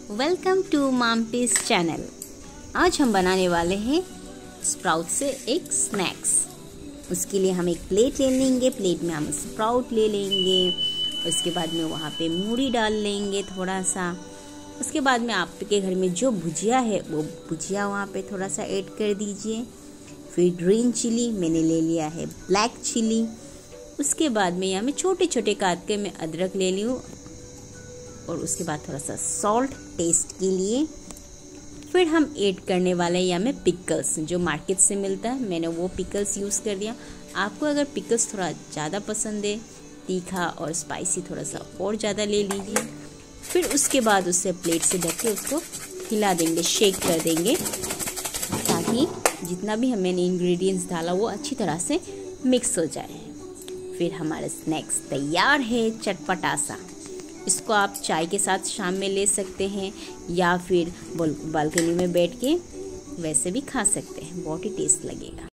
Welcome to मामपीस channel. आज हम बनाने वाले हैं स्प्राउट से एक स्नैक्स। उसके लिए हम एक प्लेट ले लेंगे, प्लेट में हम स्प्राउट ले लेंगे, उसके बाद में वहाँ पे मूढ़ी डाल लेंगे थोड़ा सा। उसके बाद में आपके घर में जो भुजिया है वो भुजिया वहाँ पे थोड़ा सा ऐड कर दीजिए। फिर ग्रीन चिली मैंने ले लिया है, ब्लैक चिली। उसके बाद में यहाँ मैं छोटे छोटे काट के मैं अदरक ले ली हूँ, और उसके बाद थोड़ा सा सॉल्ट टेस्ट के लिए। फिर हम ऐड करने वाले हैं यहाँ में पिकल्स, जो मार्केट से मिलता है, मैंने वो पिकल्स यूज़ कर दिया। आपको अगर पिकल्स थोड़ा ज़्यादा पसंद है, तीखा और स्पाइसी, थोड़ा सा और ज़्यादा ले लीजिए। फिर उसके बाद उससे प्लेट से ढक के उसको हिला देंगे, शेक कर देंगे, ताकि जितना भी मैंने इंग्रेडिएंट्स डाला वो अच्छी तरह से मिक्स हो जाए। फिर हमारा स्नैक्स तैयार है, चटपटा सा। इसको आप चाय के साथ शाम में ले सकते हैं, या फिर बालकनी में बैठ के वैसे भी खा सकते हैं, बहुत ही टेस्ट लगेगा।